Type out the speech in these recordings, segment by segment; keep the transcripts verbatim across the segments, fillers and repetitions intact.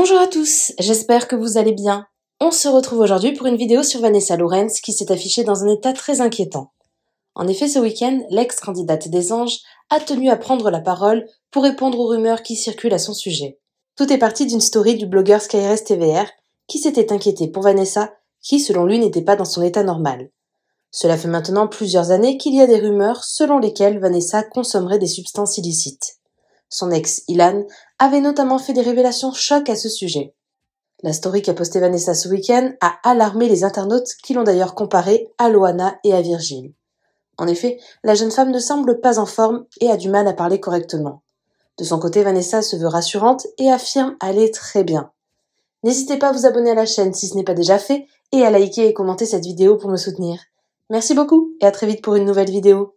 Bonjour à tous, j'espère que vous allez bien. On se retrouve aujourd'hui pour une vidéo sur Vanessa Lawrence qui s'est affichée dans un état très inquiétant. En effet, ce week-end, l'ex-candidate des Anges a tenu à prendre la parole pour répondre aux rumeurs qui circulent à son sujet. Tout est parti d'une story du blogueur Skyres T V R qui s'était inquiété pour Vanessa, qui selon lui n'était pas dans son état normal. Cela fait maintenant plusieurs années qu'il y a des rumeurs selon lesquelles Vanessa consommerait des substances illicites. Son ex, Ilan, avait notamment fait des révélations chocs à ce sujet. La story qu'a postée Vanessa ce week-end a alarmé les internautes qui l'ont d'ailleurs comparée à Loana et à Virgile. En effet, la jeune femme ne semble pas en forme et a du mal à parler correctement. De son côté, Vanessa se veut rassurante et affirme aller très bien. N'hésitez pas à vous abonner à la chaîne si ce n'est pas déjà fait et à liker et commenter cette vidéo pour me soutenir. Merci beaucoup et à très vite pour une nouvelle vidéo.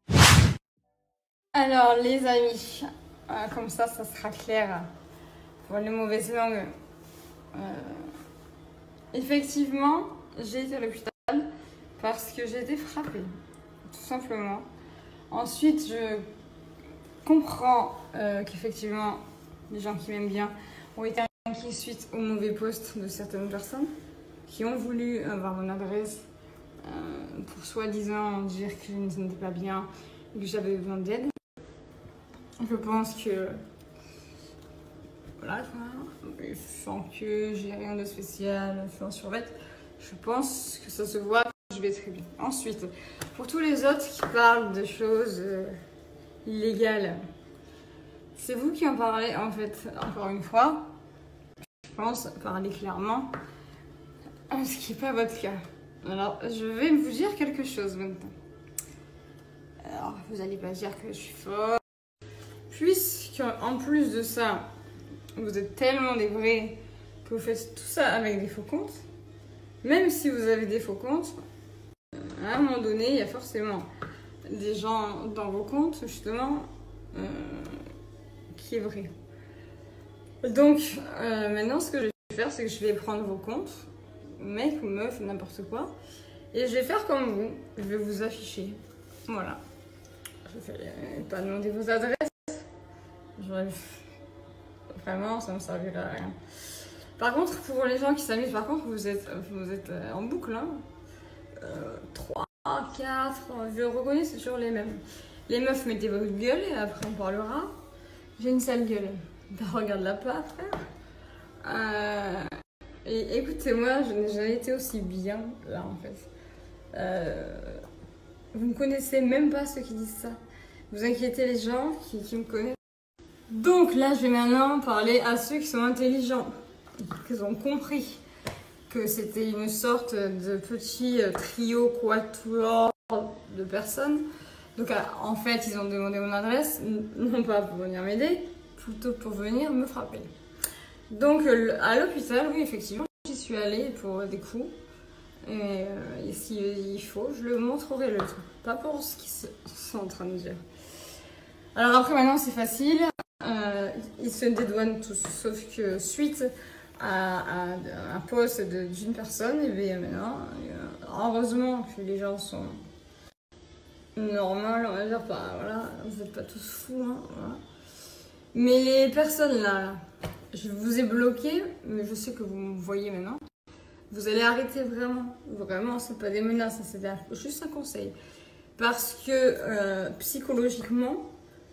Alors les amis, euh, comme ça, ça sera clair pour les mauvaises langues. Euh, effectivement, j'ai été à l'hôpital parce que j'ai été frappée, tout simplement. Ensuite, je comprends euh, qu'effectivement, les gens qui m'aiment bien ont été inquiets suite aux mauvais posts de certaines personnes qui ont voulu avoir mon adresse euh, pour soi-disant dire que je n'étais pas bien et que j'avais besoin d'aide. Je pense que voilà, sans que j'ai rien de spécial, je suis en survêt, je pense que ça se voit que je vais très bien. Ensuite, pour tous les autres qui parlent de choses euh, illégales, c'est vous qui en parlez en fait, encore une fois. Je pense parler clairement, ce qui n'est pas votre cas. Alors, je vais vous dire quelque chose maintenant. Alors, vous n'allez pas dire que je suis folle. Puisqu'en plus de ça, vous êtes tellement des vrais que vous faites tout ça avec des faux comptes, même si vous avez des faux comptes, à un moment donné, il y a forcément des gens dans vos comptes, justement, euh, qui est vrai. Donc, euh, maintenant, ce que je vais faire, c'est que je vais prendre vos comptes, mec ou meuf, n'importe quoi, et je vais faire comme vous, je vais vous afficher. Voilà. Je vais pas demander vos adresses. Vraiment, ça ne me servirait à rien. Par contre, pour les gens qui s'amusent, par contre, vous êtes, vous êtes en boucle. Hein. Euh, trois, quatre, je reconnais, c'est toujours les mêmes. Les meufs, mettez votre gueule et après on parlera. J'ai une sale gueule. Ben, regarde-la pas, frère. Euh, et écoutez-moi, je n'ai jamais été aussi bien là en fait. Euh, vous ne connaissez même pas ceux qui disent ça. Vous inquiétez les gens qui, qui me connaissent. Donc là, je vais maintenant parler à ceux qui sont intelligents, qui ont compris que c'était une sorte de petit trio quatuor de personnes. Donc en fait, ils ont demandé mon adresse, non pas pour venir m'aider, plutôt pour venir me frapper. Donc à l'hôpital, oui, effectivement, j'y suis allée pour des coups. Et, euh, et s'il faut, je le montrerai le truc. Pas pour ce qu'ils sont en train de dire. Alors après, maintenant, c'est facile. Euh, ils se dédouanent tous, sauf que suite à, à un post d'une personne, et bien maintenant, heureusement que les gens sont normaux, on va dire, pas, voilà, vous n'êtes pas tous fous, hein, voilà. Mais les personnes là, je vous ai bloqué, mais je sais que vous me voyez maintenant. Vous allez arrêter vraiment, vraiment, c'est pas des menaces, c'est juste un conseil. Parce que euh, psychologiquement,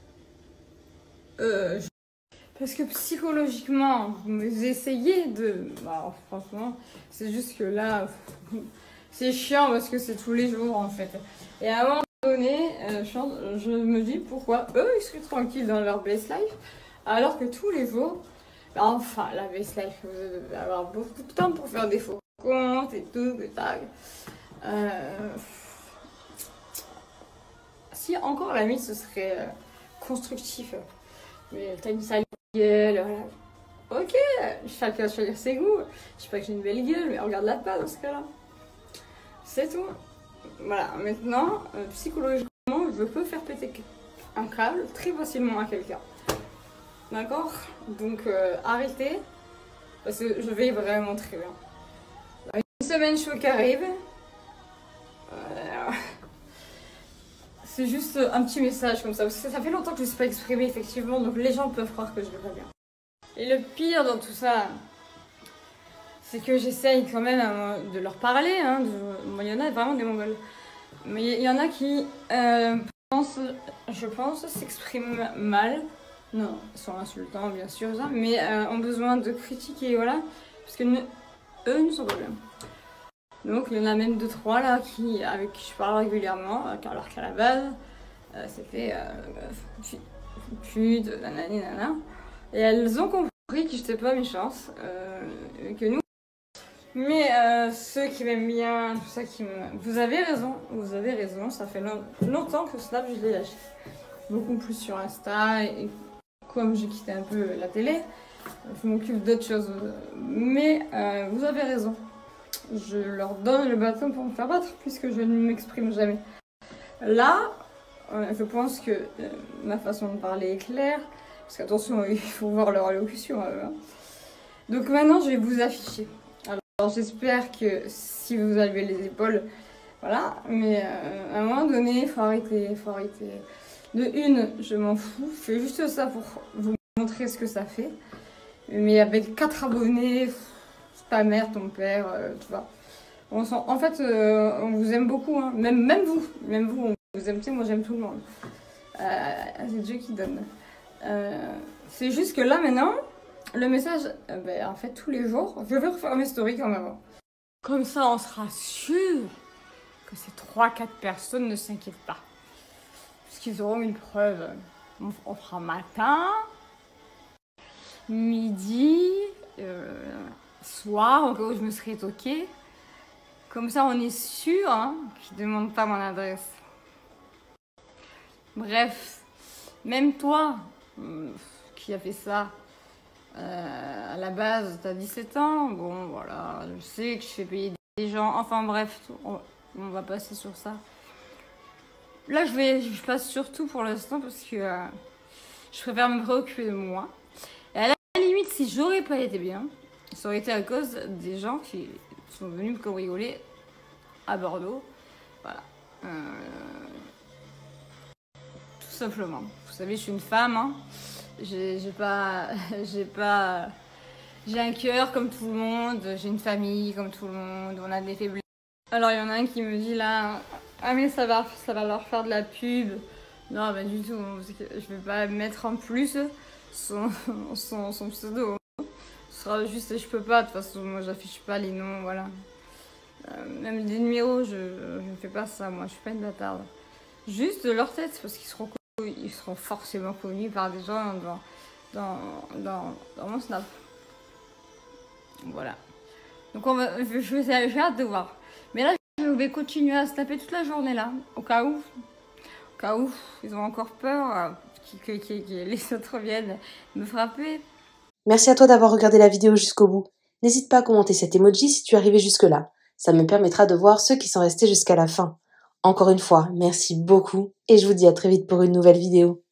Euh, je... Parce que psychologiquement, vous essayez de... Bah, franchement, c'est juste que là, c'est chiant parce que c'est tous les jours en fait. Et à un moment donné, euh, je me dis pourquoi eux, ils sont tranquilles dans leur best life, alors que tous les jours, bah, enfin, la best life, vous devez avoir beaucoup de temps pour faire des faux comptes et tout, des tags. Euh... Si encore la limite, ce serait euh, constructif. Mais t'as une sale gueule, voilà. Ok, chacun va choisir ses goûts. Je sais pas que j'ai une belle gueule, mais regarde-la pas dans ce cas-là. C'est tout. Voilà, maintenant, euh, psychologiquement, je peux faire péter un câble très facilement à quelqu'un. D'accord? Donc, euh, arrêtez, parce que je vais vraiment très bien. Une semaine chaude qui arrive. Euh, C'est juste un petit message comme ça, parce que ça fait longtemps que je ne me suis pas exprimée, effectivement, donc les gens peuvent croire que je vais pas bien. Et le pire dans tout ça, c'est que j'essaye quand même euh, de leur parler. Hein, de... bon, il y en a vraiment des Mongols. Mais il y en a qui, euh, pensent, je pense, s'expriment mal. Non, ils sont insultants, bien sûr, ça, mais euh, ont besoin de critiquer, voilà. Parce que ne... eux ne sont pas bien. Donc il y en a même deux, trois là qui, avec qui je parle régulièrement, alors qu'à la base, euh, c'était euh, pute, nanani, nanana. Et elles ont compris que j'étais pas méchante, euh, que nous. Mais euh, ceux qui m'aiment bien, tout ça qui me... Vous avez raison, vous avez raison, ça fait long... longtemps que Snap je l'ai lâché. Beaucoup plus sur Insta, et comme j'ai quitté un peu la télé, je m'occupe d'autres choses. Mais euh, vous avez raison. Je leur donne le bâton pour me faire battre, puisque je ne m'exprime jamais. Là, euh, je pense que euh, ma façon de parler est claire, parce qu'attention, il faut voir leur allocution. Euh, hein. Donc maintenant, je vais vous afficher. Alors j'espère que si vous avez les épaules, voilà, mais euh, à un moment donné, il faut arrêter, faut arrêter. De une, je m'en fous, je fais juste ça pour vous montrer ce que ça fait. Mais avec quatre abonnés, ta mère, ton père, euh, tu vois. On sent, en fait, euh, on vous aime beaucoup, hein. même, même vous, même vous, on vous aime, tu sais, moi j'aime tout le monde. Euh, c'est Dieu qui donne. Euh, c'est juste que là maintenant, le message, euh, ben, en fait, tous les jours, je vais refaire mes stories comme avant. Comme ça, on sera sûr que ces trois quatre personnes ne s'inquiètent pas. Parce qu'ils auront une preuve. On, on fera matin, midi, euh, soir, au cas où je me serais toquée. Comme ça, on est sûr hein, qu'ils ne demandent pas mon adresse. Bref, même toi, euh, qui a fait ça, euh, à la base, tu as dix-sept ans. Bon, voilà, je sais que je fais payer des gens. Enfin bref, on, on va passer sur ça. Là, je, vais, je passe surtout pour l'instant parce que euh, je préfère me préoccuper de moi. Et à la limite, si j'aurais pas été bien, ça aurait été à cause des gens qui sont venus me cambrioler à Bordeaux. Voilà. Euh, tout simplement. Vous savez, je suis une femme. Hein. J'ai pas... J'ai pas... J'ai un cœur comme tout le monde. J'ai une famille comme tout le monde. On a des faiblesses. Alors, il y en a un qui me dit là... Ah mais ça va, ça va leur faire de la pub. Non, bah du tout. Je vais pas mettre en plus son, son, son pseudo. Ce sera juste... Je peux pas. De toute façon, moi, j'affiche pas les noms. Voilà. Euh, même des numéros, je ne fais pas ça, moi, je suis pas une bâtarde. Juste de leur tête, parce qu'ils seront, ils seront forcément connus par des gens dans, dans, dans, dans mon Snap. Voilà. Donc on va, je, je vais, j'ai hâte de voir. Mais là, je vais continuer à se taper toute la journée là, au cas où, au cas où ils ont encore peur euh, que, que, que, que les autres viennent me frapper. Merci à toi d'avoir regardé la vidéo jusqu'au bout. N'hésite pas à commenter cet emoji si tu es arrivé jusque-là. Ça me permettra de voir ceux qui sont restés jusqu'à la fin. Encore une fois, merci beaucoup et je vous dis à très vite pour une nouvelle vidéo.